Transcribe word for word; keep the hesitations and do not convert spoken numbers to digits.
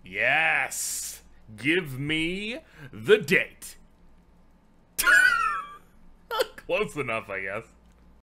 Yes. Give me the date. Close enough, I guess.